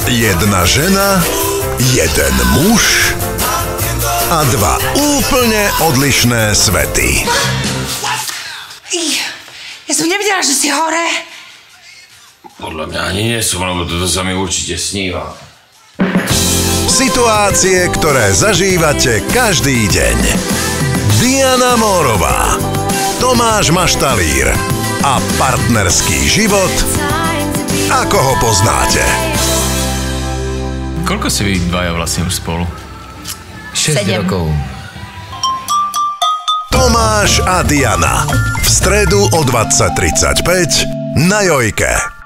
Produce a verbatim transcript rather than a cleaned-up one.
Jedna žena, jeden muž a dva úplne odlišné svety. Ja som nevidela, že si hore. Podľa mňa ani nie som, lebo toto sa mi určite sníva. Situácie, ktoré zažívate každý deň. Diana Mórová, Tomáš Maštalír a partnerský život, ako ho poznáte. Koľko si vy dvaja vlastne už spolu? šesť rokov. Tomáš a Diana. V stredu o dvadsať tridsaťpäť na Jojke.